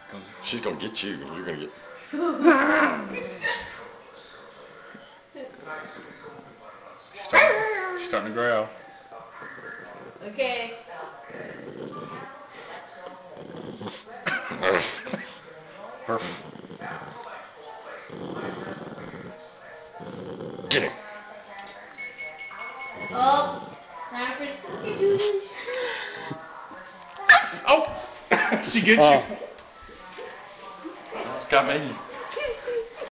She's gonna get you. You're gonna get. Starting to growl. Okay. Perfect. Get him. Oh, time for the Oh! She gets you. It's got me.